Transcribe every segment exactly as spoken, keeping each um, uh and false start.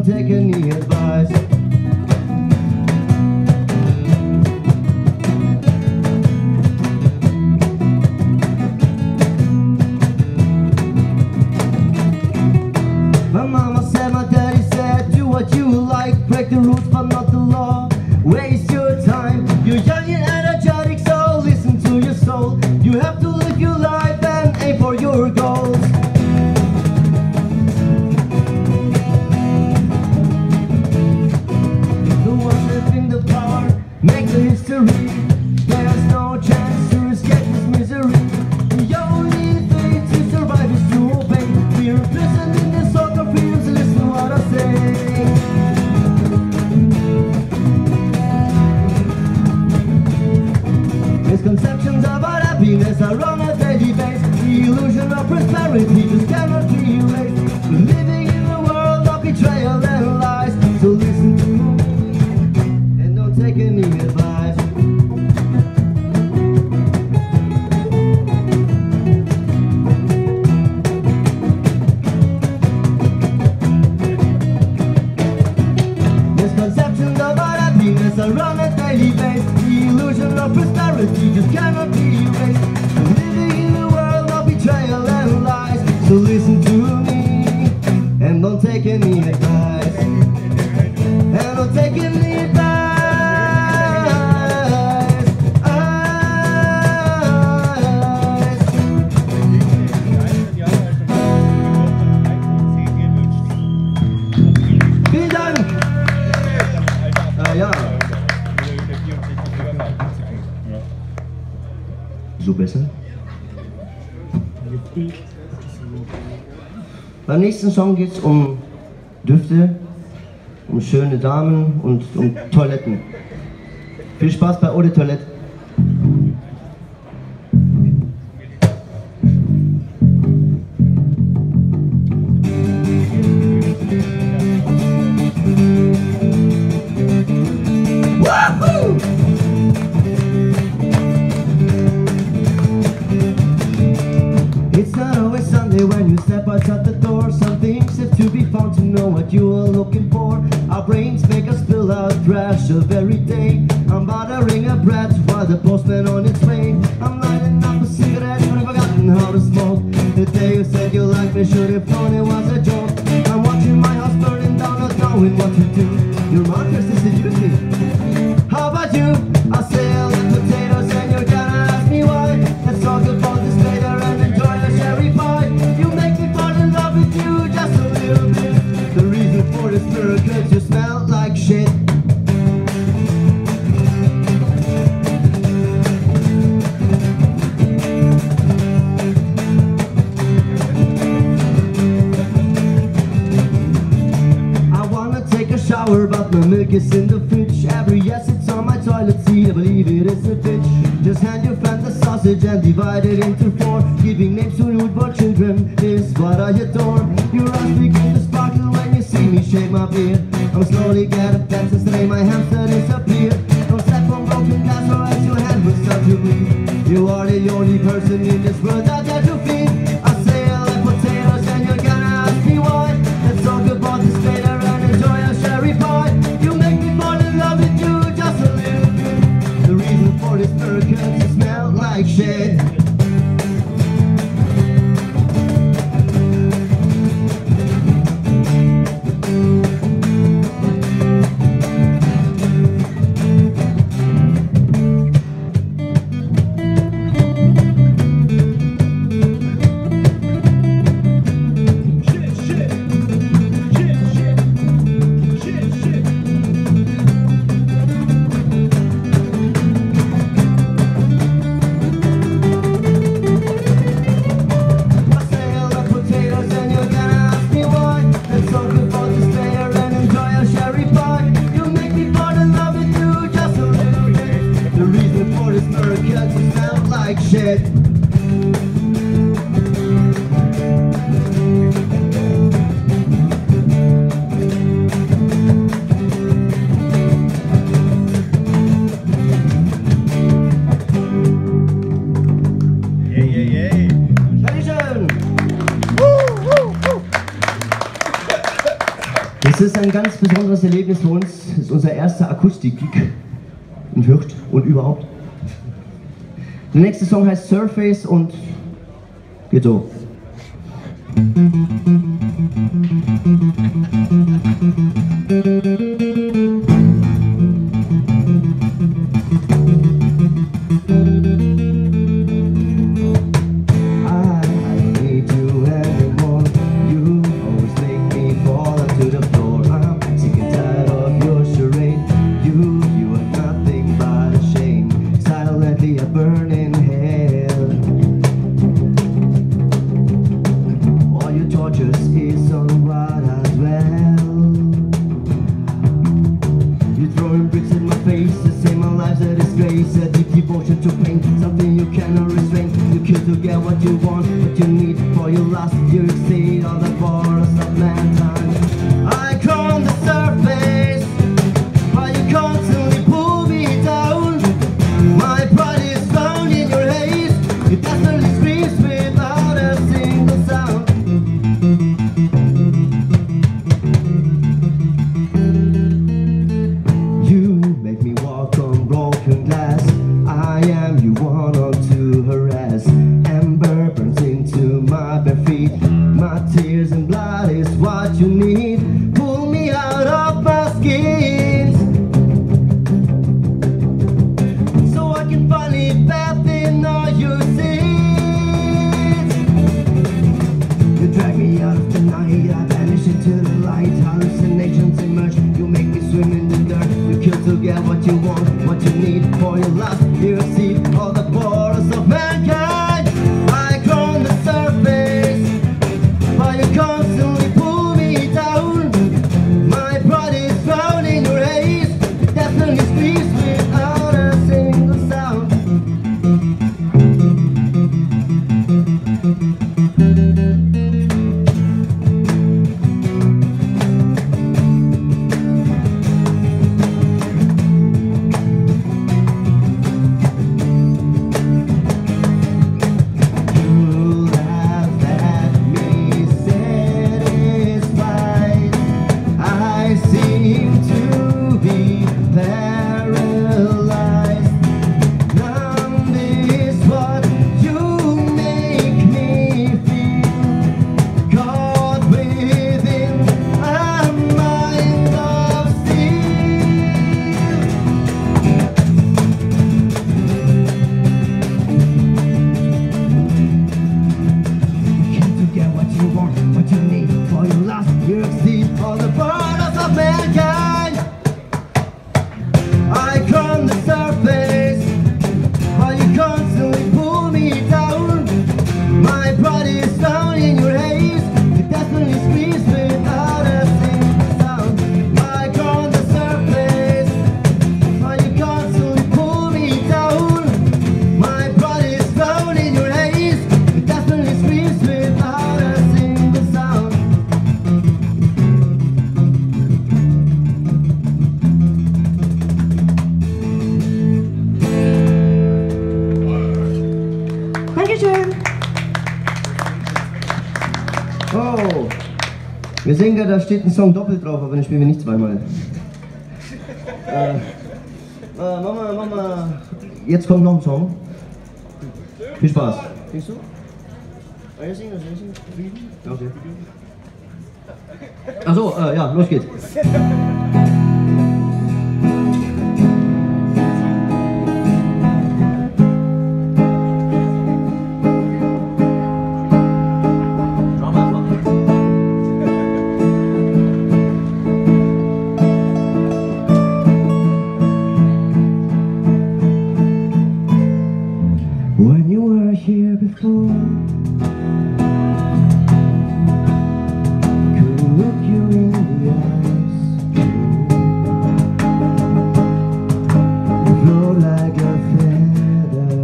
don't take any advice. My mama said, my daddy said, do what you like, break the rules but not the law. Waste your time, you're young and energetic, so listen to your soul. You have to live your life and aim for your goals. The one living the power, make the history. There's no chance to escape this misery. The only thing to survive is to obey. We're imprisoned in this sort of freedom, so listen what I say. Misconceptions about happiness are on a daily basis. The illusion of prosperity just cannot be erased. We're living in a world of betrayal and lies. So listen to me and don't take any advice. Misconceptions about happiness are on a daily basis. The illusion of prosperity just cannot be erased. We're living in a world of betrayal and lies. So listen to me and don't take any advice. And don't take any advice. Vielen Dank. Ah, ja. So besser? Beim nächsten Song geht es um Düfte, um schöne Damen und um Toiletten. Viel Spaß bei Eau de Toilette. Wahoo! It's not always Sunday when you step outside the door. Some things have to be found to know what you are looking for. Our brains make us spill out trash every day. I'm bothering a brat while the postman on its way. I'm lighting up a cigarette but I've forgotten how to smoke. The day you said you liked me should have known it was a joke. I'm watching my house burning down, not knowing what to do. Your mom tries to seduce me. How about you? I sell the potatoes and you're gonna ask me why. Let's talk about this later and enjoy a cherry pie. You make me fall in love with you just a little bit. The reason for this miracle, you smell like shit. I wanna take a shower but my milk is in the fridge. Every yes it's on my toilet seat, I believe it is a bitch. Just hand your friend the sausage and divide it into four. Giving names to newborn children is what I adore. Your eyes begin to sparkle when you see me shave my beard. I'm slowly getting better, stay my hamster disappear. Don't step on broken glass or else your hand will start to bleed. You are the only person in this world I dare to feed. I say I like potatoes and you're gonna ask me why. Let's talk about this later and enjoy a cherry pie. You make me fall in love with you just a little bit. The reason for this miracle, you smell like shit. Es ist ein ganz besonderes Erlebnis für uns. Es ist unser erster Akustik-Gig in Fürth und überhaupt. Der nächste Song heißt Surface und geht so. A deep devotion to pain, something you cannot restrain. You kill to get what you want, what you need for your last. You exceed all the borders of mankind. I come the surface, but you constantly pull me down. My pride is found in your haze. It definitely screams without a single sound. You make me walk on broken glass. I am you wanted to harass. Ember burns into my bare feet. My tears and blood is what you need. Pull me out of my skins, so I can finally bath in all your sins. You drag me out of the night, I vanish into the light. Hallucinations emerge, you make me swim in the dirt. You kill to get what you want, what you need for your last. You see all the borders of mankind. I come the surface, but you constantly pull me down. My pride is found in your haze. It definitely speaks without a single sound. Oh, wir sehen ja, da steht ein Song doppelt drauf, aber den spielen wir nicht zweimal. äh, äh, Mama, Mama, jetzt kommt noch ein Song. Viel Spaß. Singst du? Ah, ja, singen, singen, singen. Okay. Achso, äh, ja, los geht's. When you were here before, couldn't look you in the eyes. You float like a feather.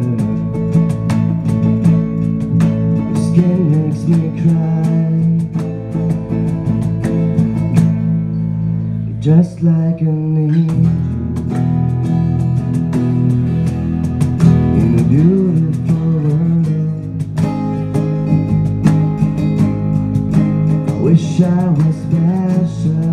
Your skin makes me cry. You're just like an angel. Beautiful world. I wish I was special.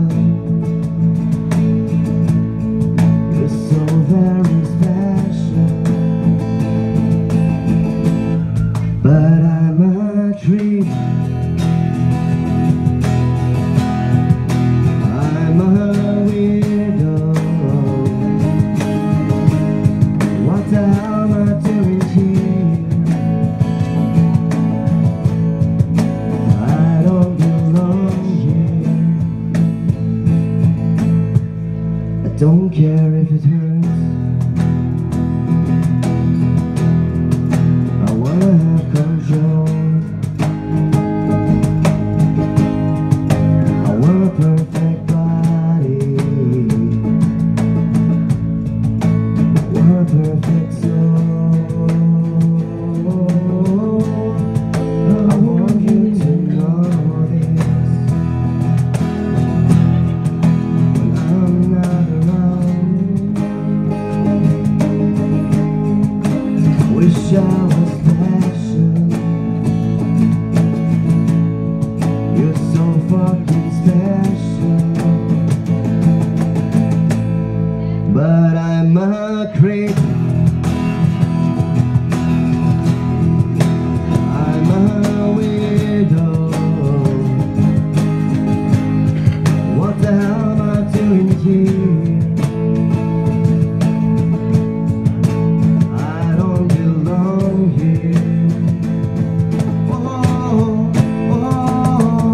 I'm a weirdo. What the hell am I doing here? I don't belong here. I don't care if it hurts. I wanna have control. I want a perfect body. I want a perfect soul. I want you to know this. When I'm not around, wish I was special. You're so fucking special. But I'm a creep. I'm a weirdo. What the hell am I doing here? I don't belong here. Oh, oh,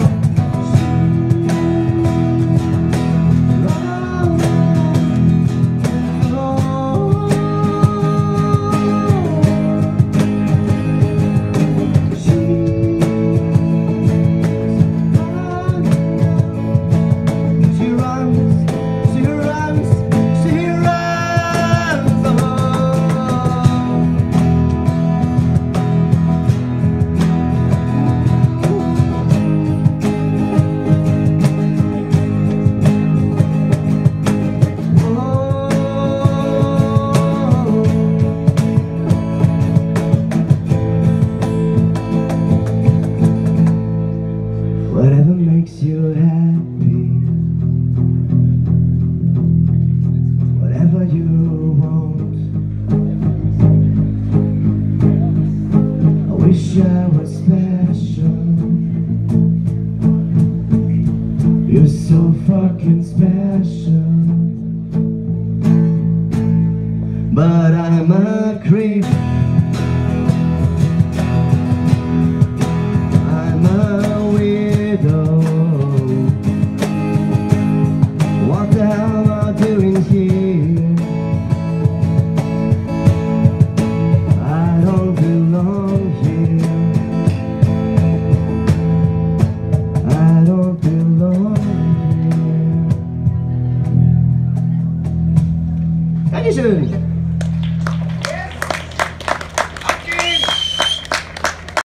whatever makes you happy, whatever you want. I wish I was special. You're so fucking special. But I'm a